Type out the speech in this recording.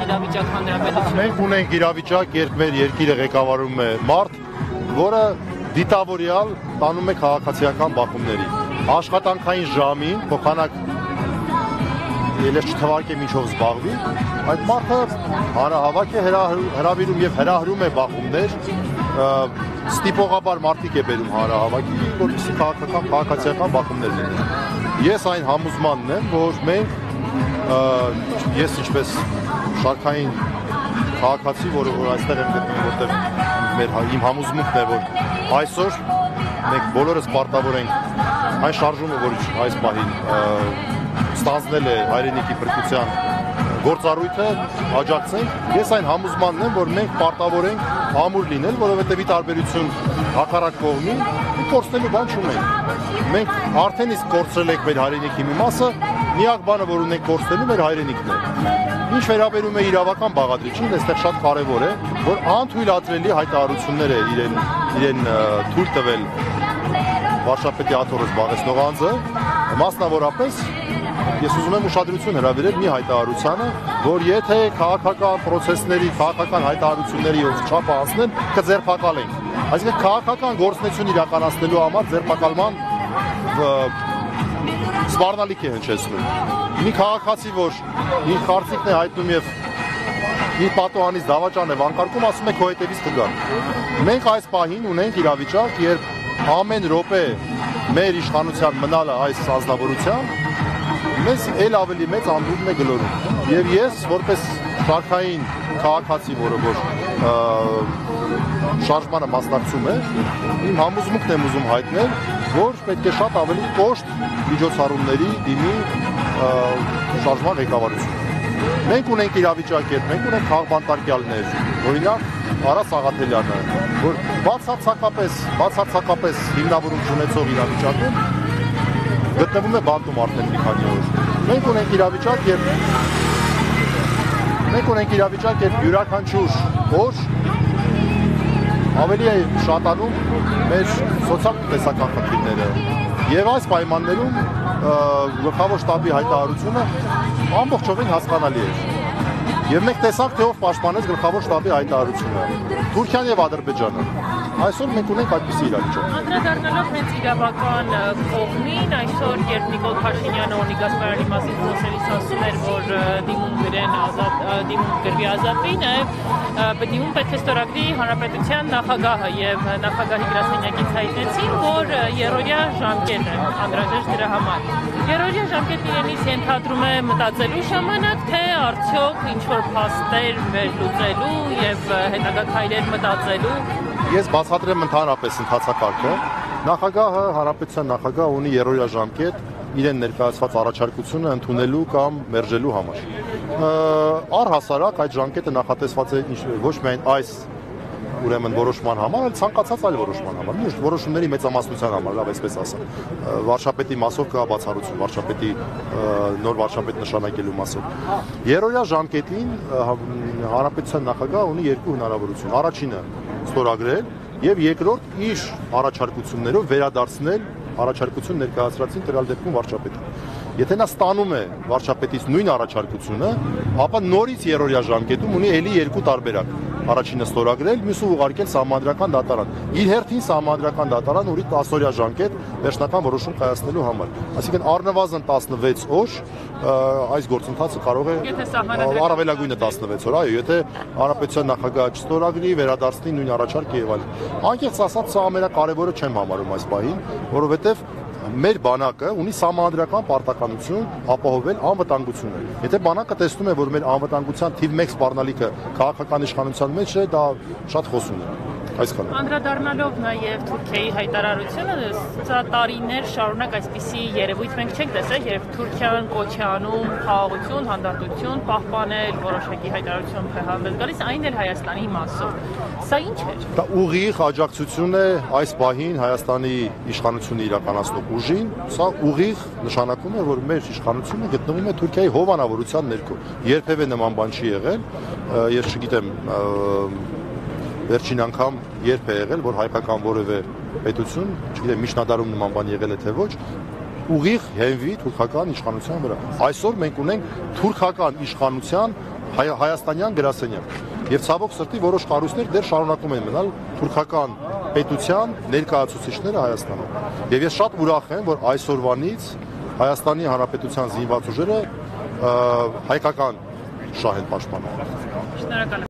իրավիճակ հանրապետությունում։ Մենք ունենք իրավիճակ, երբ մեր երկիրը ղեկավարում է մարդ, որը դիտավորյալ տանում է քաղաքացիական բախումների։ Աշխատանքային ժամին փոխանակ ելես չթվարկեմ ինչով զբաղվի, այդ մարդը հանրահավաք է հրավիրում եւ հրահրում է բախումներ, ստիպողաբար մարդիկ է բերում հանրահավաքի, որպեսզի քաղաքացիական բախումներ լինեն։ Ես այն համոզմանն եմ, որ մենք ես ինչպես շարքային քաղաքացի, որը այստեղ եմ գտնվում, որտեղ իմ համոզմունքն է, որ այսօր մենք բոլորս պարտավոր ենք այն շարժումը, որ այս պահին ստանձնել է հայրենիքի փրկության գործառույթը, աջակցենք։ Ես այն համոզմանն եմ, որ մենք պարտավոր ենք ամուր լինել, որովհետև ի տարբերություն հակառակ կողմի կորցնելու բան չունենք։ Մենք արդեն իսկ կորցրել ենք մեր հայրենիքի մի մասը, միակ բանը, որ ունենք կորցնելու մեր հայրենիքն է։ Ինչ վերաբերում է իրավական բաղադրիչին, այստեղ շատ կարևոր է, որ անթույլատրելի հայտարարություններ է իրեն թույլ տվել վարչապետի աթոռը զբաղեցնող անձը, մասնավորապես ես ուզում եմ ուշադրություն հրավիրել մի հայտարարությանը, որ եթե քաղաքական պրոցեսների, քաղաքական հայտարարությունների չափը անցնեն, կձերբակալենք։ Այսինքն քաղաքական գործունեություն իրականացնելու համար ձերբակալման սպառնալիք է հնչեցնում։ Մի քաղաքացի, որ իր կարծիքն է հայտնում եւ իր պատոհանից դավաճան է վանկարկում, ասում է քո հետևից կգան։ Մենք այս պահին ունենք իրավիճակ, երբ ամեն րոպե մեր իշխանության մնալը այս ազնվորության մեզ էլ ավելի մեծ անդունդն է գլորում։ Եվ ես, որպես շարքային քաղաքացի, որը որ շարժմանը մասնակցում է, իմ համոզմունքն եմ ուզում հայտնել, որ պետք է շատ ավելի կոշտ միջոցառումների դիմի շարժման ղեկավարություն։ Մենք ունենք իրավիճակ, մենք ունենք քաղբանտարկյալներ, օրինակ Արա Սաղաթելյանը, որ բացարձակապես հիմնավորում ունեցող իրավիճակում գտնվում է բանտում արդեն մի քանի օր։ Մենք ունենք իրավիճակ, երբ յուրաքանչյուր օր ավելի է շատանում մեր սոցիալ-տնտեսական խնդիրները։ Եվ այս պայմաններում գլխավոր շտաբի հայտարարությունը ամբողջովին հասկանալի էր։ Եվ մենք տեսանք, թե ով պաշտպանեց գլխավոր շտաբի հայտարարությունը՝ Թուրքիան եւ Ադրբեջանը։ Այսօր մենք ունենք այդպիսի իրավիճակ։ Անդրադառնալով հենց իրավական կողմին, այսօր երբ Նիկոլ Փաշինյանը Օնի Գասպարյանի մասին խոսելիս ասում էր, որ դիմում գրվի ազատվի, նաեւ բնիում պետք է ստորագրի հանրապետության նախագահը եւ նախագահի գրասենյակից հայտնեցին, որ երրորդյա ժամկետ է անհրաժեշտ դրա համար։ Երրորդյա ժամկետն իրենից ենթադրում է մտածելու ժամանակ, թե արդյոք ինչ-որ փաստեր վերլուծելու եւ հետագա քայլեր մտածելու։ Ես բացատրեմ ընդհանրապես ընթացակարգը։ Նախագահը, հանրապետության նախագահը ունի երրորդյա ժամկետ իրեն ներկայացված առաջարկությունը ընդունելու կամ մերժելու համար։ Առհասարակ այդ ժամկետը նախատեսված է ոչ միայն այս ուրեմն որոշման համար, այլ ցանկացած այլ որոշման համար, միշտ որոշումների մեծամասնության համար, լավ այսպես ասեմ։ Վարչապետի մասով կա բացառություն, վարչապետի նոր վարչապետ նշանակելու մասով։ Երրորդյա ժամկետին հանրապետության նախագահը ունի երկու հնարավորություն։ Առաջինը ստորագրել եւ երկրորդ իր առաջարկություններով վերադարձնել առաջարկություն ներկայացրածին տվյալ դեպքում վարչապետին։ Եթե նա ստանում է վարչապետից նույն առաջարկությունը, ապա նորից երրորդյա ժամկետում ունի ելի երկու տարբերակ։ Առաջինը ստորագրել, մյուսը ուղարկել սահմանադրական դատարան։ Իր հերթին սահմանադրական դատարան ունի 10-օրյա ժամկետ վերջնական որոշում կայացնելու համար։ Այսինքն առնվազն 16 օր այս գործընթացը կարող է առավելագույնը 16 օր, այո, եթե հանրապետության նախագահը չստորագրի, վերադարձնի նույն առաջարկը եւ այլն։ Անկեղծ ասած, սա ամենակարևորը չեմ համարում այս պահին, որովհետեւ մեր բանակը ունի սահմանադրական պարտականություն ապահովել անվտանգությունը։ Եթե բանակը տեսնում է, որ մեր անվտանգության թիվ 1 սպառնալիքը քաղաքական իշխանության մեջ է, դա շատ խոսուն է։ Այսքանը։ Անդրադառնալով նաև Թուրքիայի հայտարարությունը, սա տարիներ շարունակ այսպիսի երևույթ մենք չենք տեսել, երբ Թուրքիան կոչ է անում խաղաղություն, հանդարտություն պահպանել, որոշակի հայտարարություն հանդես գալիս, այն էլ Հայաստանի մասով։ Սա ինչ է։ Դա ուղիղ աջակցություն է այս պահին Հայաստանի իշխանությունը իրականացնող ուժին, սա ուղիղ նշանակում է, որ մեր իշխանությունը գտնվում է Թուրքիայի հովանավորության ներքո։ Երբևէ նման բան չի եղել, ես չգիտեմ վերջին անգամ երբ է եղել, որ հայկական որևէ պետություն, չգիտեմ միջնադարում նման բան եղել է թե ոչ, ուղիղ հենվի թուրքական իշխանության վրա։ Այսօր մենք ունենք թուրքական իշխանության հայաստանյան գրասենյակ։ Եվ ցավոք սրտի որոշ կառույցներ դեռ շարունակում են մնալ թուրքական պետության ներկայացուցիչները Հայաստանում։ Եվ ես շատ ուրախ եմ, որ այսօրվանից Հայաստանի Հանրապետության զինված ուժերը հայկական շահ են պաշտպանում։ Շնորհակալ եմ։